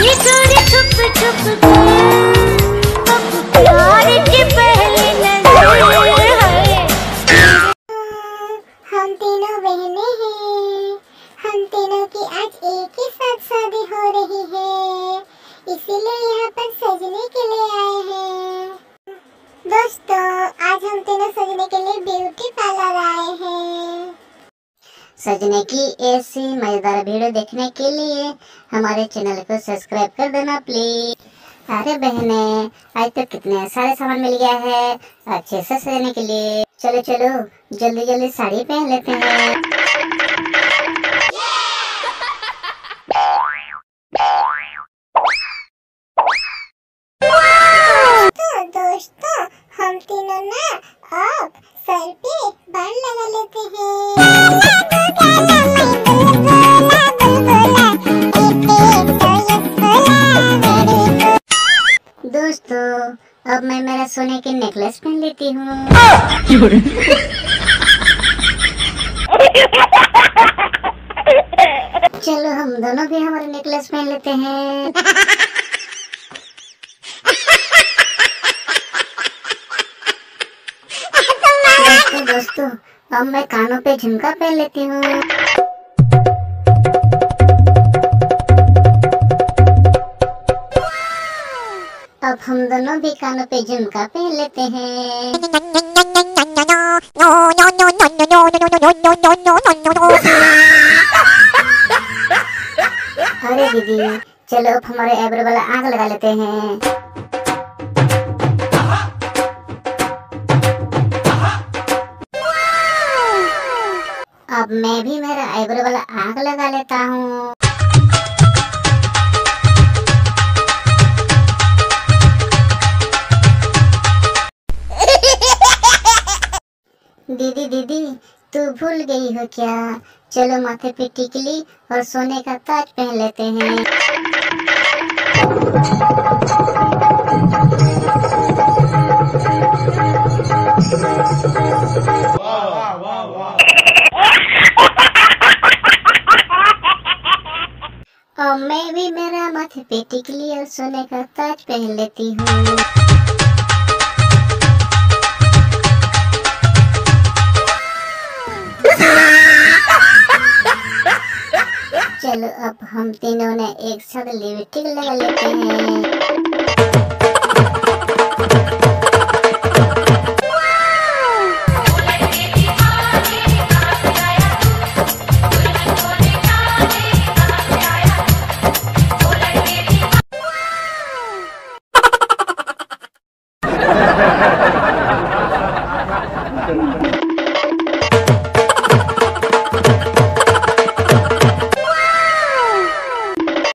ये चोरी छुप छुप के अब प्यार की पहली नजर है। हम तीनों बहनें हैं, हम तीनों की आज एक ही साथ शादी हो रही है, इसीलिए यहाँ पर सजने के लिए आए हैं। दोस्तों, आज हम तीनों सजने के लिए ब्यूटी पार्लर आए हैं। सजने की ऐसी मजेदार वीडियो देखने के लिए हमारे चैनल को सब्सक्राइब कर देना प्लीज। अरे बहने, आज तो कितने सारे सामान मिल गया है अच्छे से सजने के लिए। चलो चलो जल्दी जल्दी साड़ी पहन लेते हैं। तो दोस्तों, हम तीनों ना अब सर पे बाल लगा लेते हैं। दोस्तों, अब मैं मेरा सोने की नेकलेस पहन लेती हूँ। चलो हम दोनों भी हमारे नेकलेस पहन लेते हैं। दोस्तों, अब मैं कानों पे झुमका पहन लेती हूँ। अब हम दोनों भी कानों पे झुमका पहन लेते हैं। अरे दीदी, चलो अब हमारे आईब्रो वाला आग लगा लेते हैं। अब मैं भी मेरा आईब्रो वाला आग लगा लेता हूँ। दीदी दीदी, तू भूल गई हो क्या? चलो माथे पे टिकली और सोने का ताज पहन लेते हैं। और मैं भी मेरा माथे पे टिकली और सोने का ताज पहन लेती हूँ। चलो अब हम तीनों ने एक साथ लिपस्टिक लगा लेते हैं।